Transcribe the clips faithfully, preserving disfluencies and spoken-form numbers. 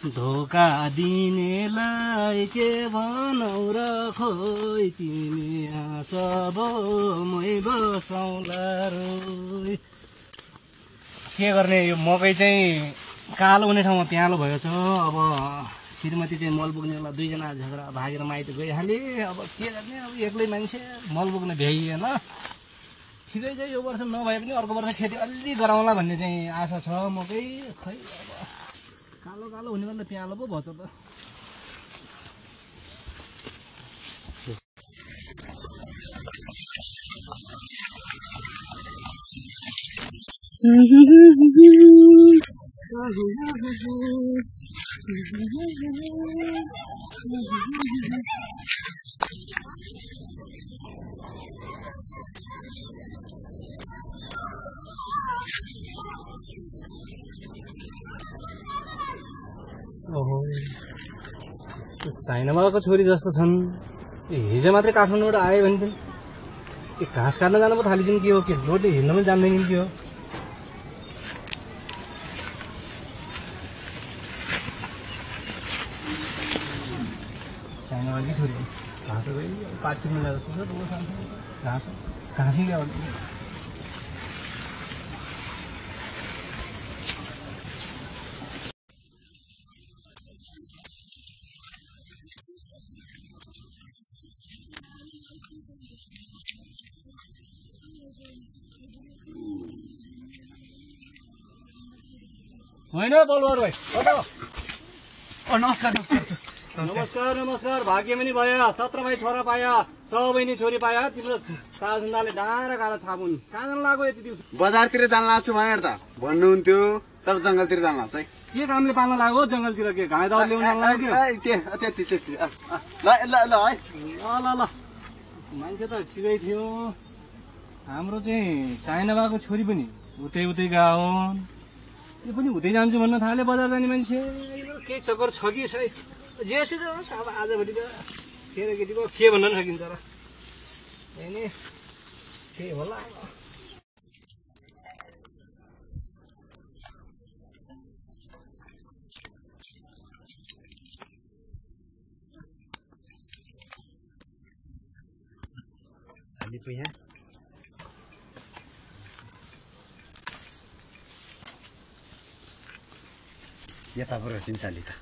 धोका दिनेलाई के भनौ र खोइ तिमी आँसबो मै बसौँला रोइ। के गर्ने यो मकै चाहिँ कालो हुने ठाउँमा प्यालो भएको छ। अब श्रीमती चाहिँ मल बोक्नेलाई दुईजना झगडा भागेर माइत गइहाले। अब के गर्ने, अब एक्लै मान्छे मल बोक्न भ्याइएन। ठिकै छ, यो वर्ष नभए पनि अर्को वर्ष खेती अलि गराउँला भन्ने चाहिँ आशा छ। मकै खै अब कालो कालो हुने भन्दा प्यालो पो भन्छ त। ओहो, चाइनामाको छोरी जस्तो छन्। हिजो मात्रै काठमाडौँबाट आयो भने त ए घाँस काट्न जानु पो थालिदिनु के हो, के रोटी हिँड्न पनि जान्दैन के हो। चाइनामाकी छोरी घाँस पार्टी मिलाएर घाँस घाँसी क्या होइन बलुवार भाइ। नमस्कार नमस्कार नमस्कार नमस्कार। भाग्य पनि भया, सत्र भाइ छोरा पाया, सबै नि छोरी पाया। तिम्रो सासुन्दाले डाँडा गाडा छापुन्। कहाँ जानु लाग्यो यति दिउँसो? बजारतिर जान लाग्छु भनेर त भन्नुहुन्थ्यो, तर जङ्गलतिर जान लाग्छ है। के कामले पाल्न लाग्यो जङ्गलतिर? के घाँस दाउ ल्याउन लाग्यो? त्यति त्यति ल ल ल है ल ल ल मान्छे त ठिकै थियो। हाम्रो चाहिँ चाइना भएको छोरी पनि उतै उतै गयो। यो पनि हुँदै जान्छु भन्न थाले बजार जाने मान्छे। केही चक्कर छ कि छै? जेसुकै होस्, अब आजभोलिको केटाकेटीको के भन्न सकिन्छ र? नि केही होला। साली पो यहाँ यता पो रहेछ नि साली त।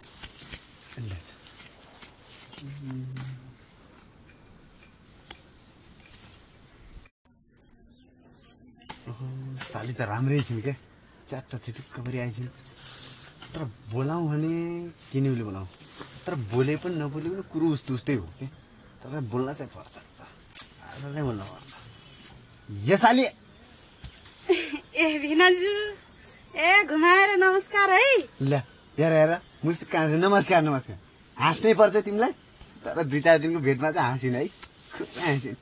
साली त राम्रै छिन् क्या, च्याट्ट छिटुक्क परि आइछिन्। तर बोलाउँ भने किनेउले बोलाउँ, तर बोले पनि नबोले पनि कुरो उस्तो उस्तै हो कि। तर बोल्न चाहिँ पर्छ, आज नै बोल्नु पर्छ। यो साली ए भिनाजु, ए घुमाएर नमस्कार है। ल हेर हेर मुस्कान, नमस्कार नमस्कार। हाँस्नै पर्छ तिमीलाई, तर दुई चार दिनको भेटमा चाहिँ हाँसिन् है, खुबै हाँसिन्।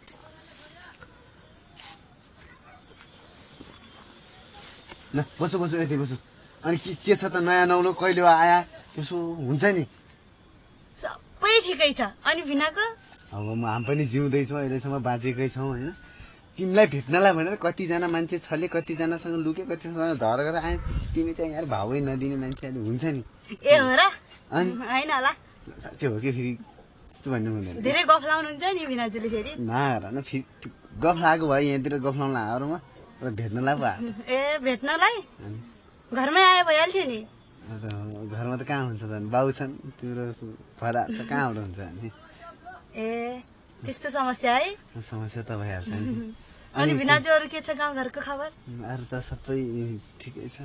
ल बसो बसो यति बसो। अनि के के छ त नयाँ नौलो कहिले आया यसो हुन्छ नि? सबै ठिकै छ। अनि भिनाको? अब म हामी पनि जिउँदैछौँ, अहिलेसम्म बाँचेकै छौँ होइन। तिमीलाई भेट्नलाई भनेर कतिजना मान्छे छले, कतिजनासँग लुके, कतिजनासँग धर गरेर आए। तिमी चाहिँ यार भावै नदिने मान्छे अहिले हुन्छ नि। ए हो र? अनि होइन होला, साँच्चै हो कि? फेरि त्यस्तो भन्नु हुँदैन। धेरै गफ लाउनुहुन्छ नि भिनाजुले फेरि। नहेर न, फेरि गफ लागेको भयो यहाँतिर गफ लाउन आएरमा र भेट्नलाई पो आएको। ए भेट्नलाई घरमै आयो भइहाल्थ्यो नि। घरमा त कहाँ हुन्छ त, बाउ छन्, तिम्रो छोरा छ, कहाँबाट हुन्छ नि? ए त्यस्तो समस्या है? समस्या त भइहाल्छ नि। अनि भिनाजु अरू के छ गाउँ घरको खबर? अरू त सबै ठिकै छ।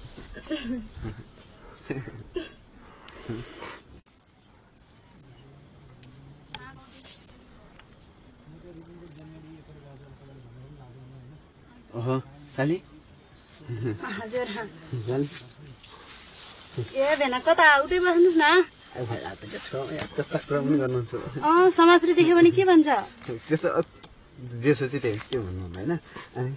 ओहो साली। हजुर। साली ए भेना कता उतै बस्नुहोस् न। त्यस्ता कुरा पनि गर्नुहुन्छ? अँ समाजले देख्यो भने के भन्छ? त्यस्तो जे सोचे त्यही के भन्नु होइन। अनि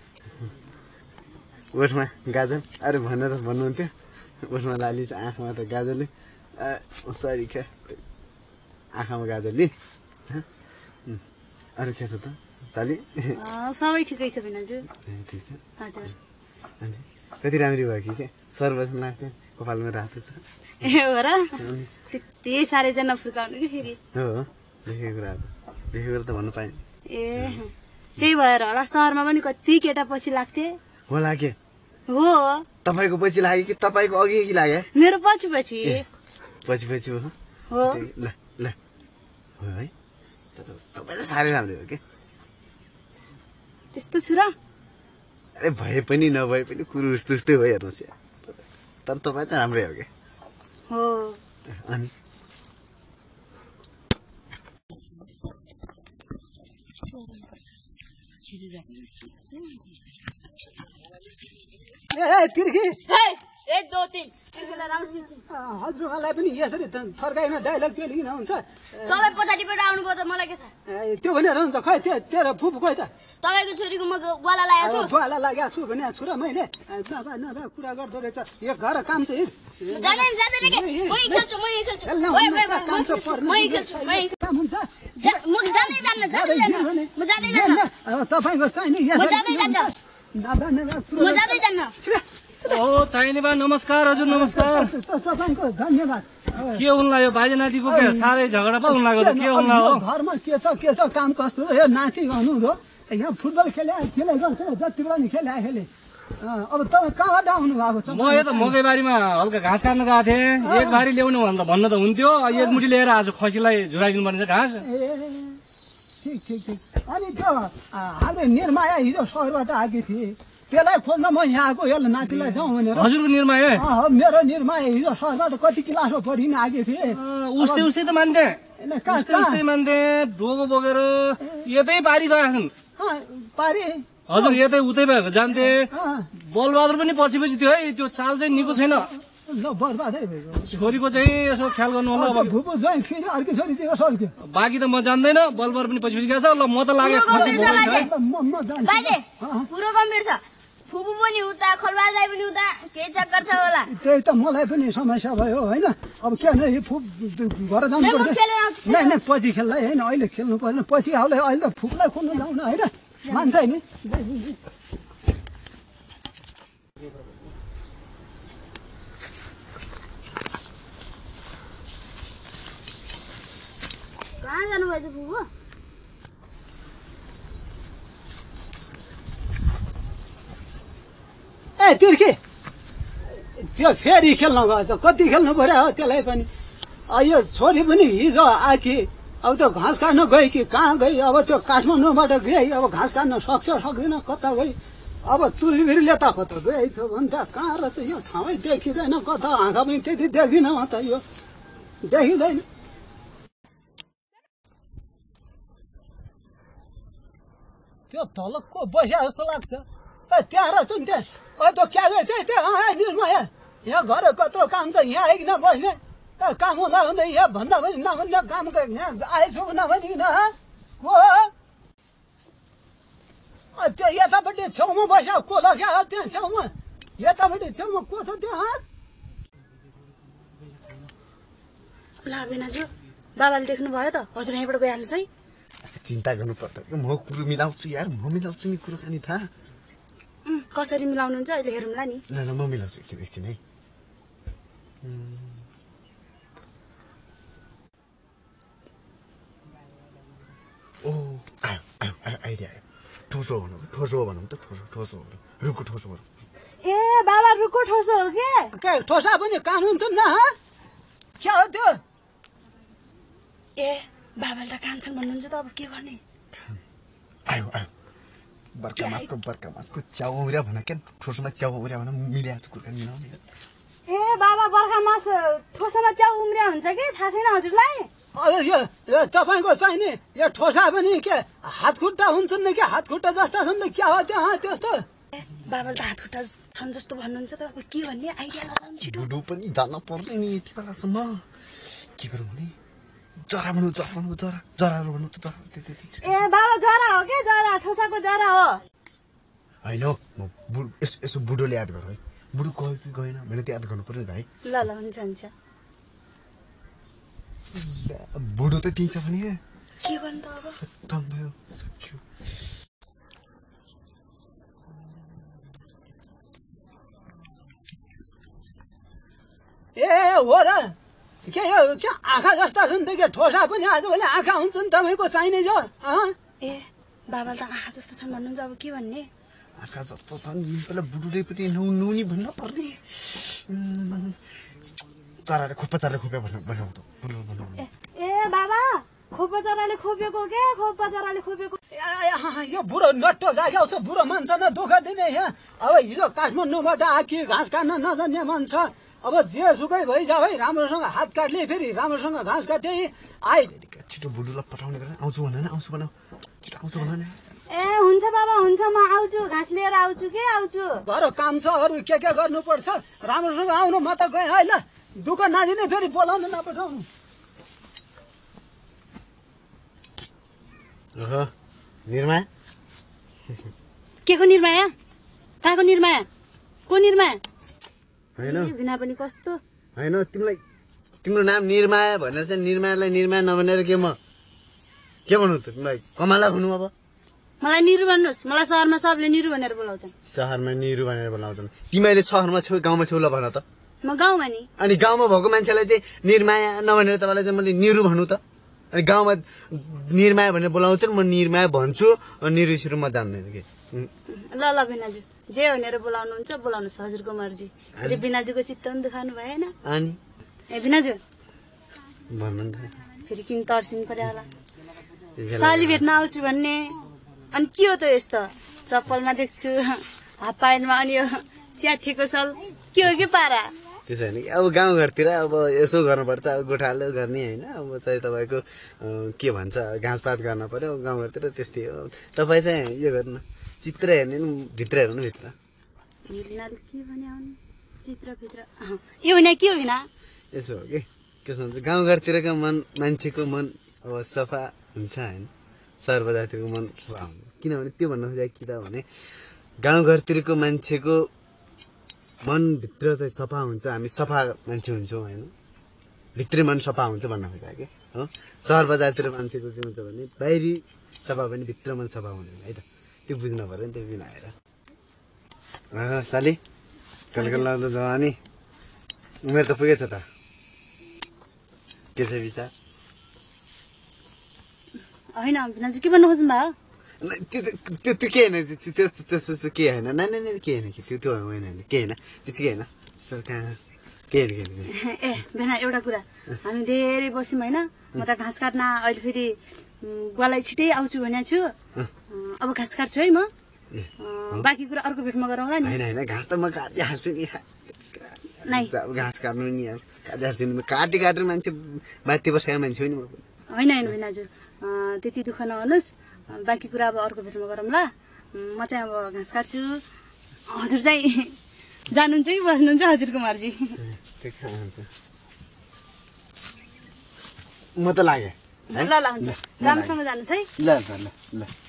ओठमा गाजल अरे भनेर भन्नुहुन्थ्यो, ओठमा लाली चाहिँ आँखामा त गाजलले, सरी क्या आँखामा गाजलले। अरू के छ त साली? सबै ठिकै छ भिनाजु। ठिक छ। हजुर। अनि कति राम्री भयो कि क्या, सर्वसन लाग्थ्यो। कपालमा रातो छ ए हो र त्यति साह्रै चाहिँ नफुर्काउनु कि फेरि हो देखेको कुरा देखेको कुरा त भन्नु पाएँ ए त्यही भएर होला सहरमा पनि कति केटा पछि लाग्थे होला के हो तपाईँको पछि लाग्यो कि तपाईँको अघि अघि लाग्यो मेरो पछि पछि पछि पछि हो हो ल ल हो है तपाईँ त साह्रै राम्रो हो कि त्यस्तो छु र अरे भए पनि नभए पनि कुरो उस्तो उस्तै हो हेर्नुहोस् यार तर तपाईँ त राम्रै हो कि हो अनि ए तिर्खी एक दो तीन हजुरलाई पनि यसरी थर्काइन डाइलग पेलिकन हुन्छ तपाईँ पछाडिबाट आउनुभयो त मलाई के थाहा ए, त्यो भनेर हुन्छ खै त्यो तेरो फुपू खोइ त तपाईँको छोरीको म ग्वाला लागेको छु बुवालाई लागेको छु भने छु र मैले नभए नभए कुरा गर्दो रहेछ यो घर काम चाहिँ जाँदैन जाँदैन के म यही खेल्छु म यही खेल्छु खेल्न ओए, हुन्न, ओए, ओए, काम म चाहिँ पर्नु म यही खेल्छु म यही काम हुन्छ जा- म जाँदै जान्न जाँदै जान्न म जाँदै जान्न अब तपाईँको चाहिने म जाँदै जान्न नभए नभए म कुरा जाँदै जान्न ओ चाहिने बा नमस्कार हजुर नमस्कार तपाईँको धन्यवाद के हुन्ला यो बाजे नातिको के साह्रै झगडा पो हुन्ला त के हुन्ला हो घरमा के छ के छ काम कस्तो यो नाति गर्नु हो यहाँ फुटबल खेले खेले गर्छ जति बेला नि खेले खेले अब तपाईँ कहाँबाट आउनु भएको छ म यता मकैबारीमा हल्का घाँस काट्न गएको थिएँ एक बारी ल्याउनु भन्दा भन्न त हुन्थ्यो एक मुठी लिएर आज खसीलाई झुराइदिनु पर्ने घाँस ए ठिक ठिक ठिक अनि त्यो हाम्रो निर्माया हिजो सहरबाट आएकी थिए त्यसलाई खोज्न म यहाँ आएको यसलाई नातिलाई जाउँ भनेर हजुरको निर्माय अँ, मेरो निर्माया हिजो सहरबाट कति क्लासमा पढिन आएकी थिए उस्तै उस्तै त मान्थे होइन, कहाँ उस्तै उस्तै मान्थे ढोको बोकेर यतै पारी गएका छन् कहाँ पारे हजुर यतै उतै भएको जान्थे अँ, बलबहादुर पनि पछि पछि थियो है त्यो चाल चाहिँ निको छैन ल बर्बादै भएको छोरीको चाहिँ यसो ख्याल गर्नु होला अब भुपू चाहिँ फेरि अर्कै छोरीतिर सक्यो बाँकी त म जान्दैन बलबहादुर पनि पछि पछि गएछ ल म त लाग्यो खसी बोकेको छ है। म म जान्छु बाजे कुरो गम्भीर छ फुपू पनि उता खलबार दाइ पनि उता केही चक्कर छ होला त्यही त मलाई पनि समस्या भयो होइन अब के भने यो फुप घर जानु म पर्छ खेलेर आउँछु नै नै पछि खेल्दै होइन अहिले खेल्नु पर्दैन पछि आउले अहिले त फुपलाई खोज्नु जाउँ न होइन मान्छ नि कहाँ जानुभयो त फुपू ए तिर्खे त्यो फेरि खेल्न गएछ कति खेल्नु पर्यो हो त्यसलाई पनि अ, यो छोरी पनि हिजो आएकी अब त्यो घाँस काट्न गई कि कहाँ गई अब त्यो काठमाडौँबाट गई अब घाँस काट्न सक्छ सक्दैन कता गई अब तुलिबिरीले त कता गएछ भने त कहाँ रहेछ यो ठाउँै देखिँदैन कता आँखा पनि त्यति देख्दिनँ म त यो देखिँदैन त्यो तल को बस्या जस्तो लाग्छ ए त्यहाँ रहेछ नि त्यस ओ त्यो क्या गर्छ त्यहाँ निर्माया यहाँ घर कत्रो काम छ यहाँ आइकन बस्ने ए काम हुँदा हुँदै यहाँ भन्दा पनि नभन्दा काम यहाँ आएछु नभनिकन को अ, त्यो यतापट्टि छेउमा बस्या को लग्या त्यहाँ छेउमा यतापट्टि छेउमा को छ त्यहाँ ला बेनाजु बाबाले देख्नुभयो त हजुर यहीँबाट गइहाल्नुहोस् है चिन्ता गर्नु पर्दैन म कुरो मिलाउँछु यार म मिलाउँछु नि कुरो खाने थाहा उम्, कसरी मिलाउनुहुन्छ अहिले हेरौँला नि ल ल म मिलाउँछु एकछिन एकछिन है ओ आयो आयो आयो आइडिया आयो ठोसो भनौँ ठोसो भनौँ त ठोसो ठोसो भनौँ रुखको ठोसो भनौँ ए बाबा रुखको ठोसो हो के के ठोसा पनि कानुन छ न हँ? के हो त्यो ए बाबाले त काम छन् भन्नुहुन्छ त अब के गर्ने आयो आयो बर्खा मासको बर्खा मासको च्याउरा भन क्या ठोसोमा च्याउरा भन मिलाएको कुरो मिलाउने ए बाबा बर्खा मास ठोसामा च्याउ उम्रिया हुन्छ कि थाहा छैन हजुरलाई अब यो यो तपाईँको चाहिने यो ठोसा पनि के हात खुट्टा हुन्छन् नि के हात खुट्टा जस्ता छन् नि क्या हो त्यहाँ त्यस्तो ए बाबाले त हात खुट्टा छन् जस्तो भन्नुहुन्छ त अब के भन्ने आइडिया लगाउनु छिटो बुढो पनि जान पर्दैन नि यति बेलासम्म के गरौँ भने जरा भनौँ जरा भनौँ जरा जराहरू भनौँ त जरा त्यति त्यति ए बाबा जरा हो के जरा ठोसाको जरा हो होइन हौ म बुढो यसो यसो बुढोले याद गर है बुढो गयो कि गएन मैले त याद गर्नु पर्यो नि भाइ ल ल हुन्छ हुन्छ बुढो त दिन्छ भने के गर्नु त अब खत्तम भयो सक्यो ए हो र के यो के आँखा जस्ता छन् त के ठोसा पनि आजभोलि आँखा हुन्छन् तपाईँको चाहिने छ ए बाबाले त आँखा जस्तो छन् भन्नुहुन्छ अब के भन्ने आँखा जस्तो छन् पहिला बुढुले पनि नुनी भन्न पर्ने चराले खोप्पा चराले खोप्या भन्नु भन्नु ए बाबा खोपा चराले खोपेको के खोपा चराले खोपेको यो बुढो नट्टो जाग्याउ छ बुढो मान्छे दुःख दिने यहाँ अब हिजो काठमाडौँबाट आकी घाँस काट्न नजान्ने मन छ अब जे सुकै भइजाऊ है राम्रोसँग हात काट्ले फेरि राम्रोसँग घाँस काटे आइ छिटो बुढुलाई पठाउने गरेर आउँछु भन न आउँछु भन छिटो आउँछु भन न ए हुन्छ बाबा हुन्छ म आउँछु घाँस लिएर आउँछु के आउँछु घर काम छ अरू के के गर्नुपर्छ राम्रोसँग आउनु म त गएँ है ल दुःख नदिने फेरि बोलाउनु नपठाउनु ओहो निर्माया के को निर्माया कहाँको निर्माया को निर्माया होइन बिना पनि कस्तो होइन तिमीलाई तिम्रो नाम निर्माया भनेर चाहिँ निर्मायालाई निर्माया नभनेर के म के भन्नु त तिमीलाई कमला भन्नु अब मलाई निरु भन्नुहोस् मलाई सहरमा सबले निरु भनेर बोलाउँछन् सहरमा निरु भनेर बोलाउँछन् तिमीले सहरमा छेउ गाउँमा छेउ ल भन त म गाउँमा नि अनि गाउँमा भएको मान्छेलाई चाहिँ निर्माया नभनेर तपाईँलाई चाहिँ मैले निरु भन्नु त अनि गाउँमा निर्माया भनेर बोलाउँछन् म निर्माया भन्छु निरु सिरु म जान्दैन कि ल ल बिनाजु जे भनेर बोलाउनुहुन्छ बोलाउनुहोस् हजुरको मर्जी फेरि बिनाजुको चित्त पनि दुखाउनु भएन अनि ए बिनाजु भन्नु त फेरि किन तर्सिनु पर्यो होला साली भेट्न आउँछु भन्ने अनि के हो त यस्तो चप्पलमा देख्छु हाफ प्यान्टमा अनि यो च्याठेको सल के हो कि पारा त्यसो होइन कि अब गाउँघरतिर अब यसो गर्नुपर्छ अब गोठालो गर्ने होइन अब चाहिँ तपाईँको के भन्छ घाँसपात गर्न पर्यो गाउँघरतिर त्यस्तै हो तपाईँ चाहिँ यो गर्नु चित्र हेर्ने भित्र हेर्नु भित्र के भने आउने चित्रभित्र यो भने के हो बिना यसो हो कि के भन्छ गाउँघरतिरको मन मान्छेको मन अब सफा हुन्छ होइन सहर बजारतिरको मन सफा हुन्छ किनभने त्यो भन्नु खोजेको कि त भने गाउँघरतिरको मान्छेको मनभित्र चाहिँ सफा हुन्छ हामी सफा मान्छे हुन्छौँ होइन भित्री मन सफा हुन्छ भन्न खोजेको कि हो सहर बजारतिर मान्छेको के हुन्छ भने बाहिरी सफा पनि भित्र मन सफा हुने है त त्यो बुझ्नु पऱ्यो नि त्यो बिना आएर साली कलकल्ला त जवानी उमेर त पुगेछ त के छ विचार होइन बिनाजु के भन्नु खोज्नु भयो त्यो त्यो त्यो के होइन त्यो त्यस्तो के होइन नानी नानी के होइन कि त्यो त्यो होइन होइन के होइन त्यसो के होइन कहाँ के होइन के होइन ए बिना एउटा कुरा हामी धेरै बस्यौँ होइन म त घाँस काट्न अहिले फेरि गुवालाई छिटै आउँछु भनेको छु अब घाँस काट्छु है म बाँकी कुरा अर्को भेटमा गरौँला नि होइन होइन घाँस त म काटिहाल्छु नि नै अब घाँस काट्नु नि काटिहाल्छु नि काटी काटेर मान्छे बाध्य बसेको मान्छे हो नि म होइन होइन बिनाजु त्यति दुःख नगर्नुहोस् बाँकी कुरा अब अर्को भेटमा गरौँला म चाहिँ अब घाँस काट्छु हजुर चाहिँ जानुहुन्छ कि बस्नुहुन्छ हजुरको मर्जी म त लागेँ ल ल हुन्छ राम्रोसँग जानुहोस् है ल ल ल